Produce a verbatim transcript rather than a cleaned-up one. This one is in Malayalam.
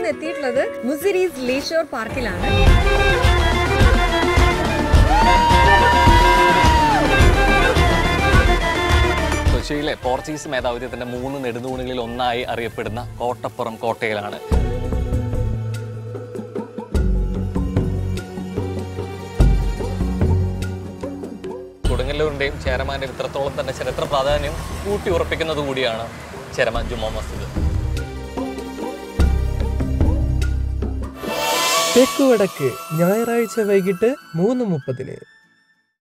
എത്തിയിട്ടുള്ളത് മുസിരീസ് ലീഷോർ പാർക്കിലാണ്. കൊച്ചിയിലെ പോർച്ചുഗീസ് മേധാവിത്വത്തിന്റെ മൂന്ന് നെടുന്തൂണുകളിൽ ഒന്നായി അറിയപ്പെടുന്ന കോട്ടപ്പുറം കോട്ടയിലാണ്. കൊടുങ്ങല്ലൂരിന്റെയും ചേരമാന്റെയും ഇത്രത്തോളം തന്നെ ചരിത്ര പ്രാധാന്യം കൂട്ടി ഉറപ്പിക്കുന്നത് കൂടിയാണ് ചേരമാൻ ജുമാ മസ്ജിദ്. തെക്കുവടക്ക് ഞായറാഴ്ച വൈകിട്ട് മൂന്ന് മുപ്പതിന്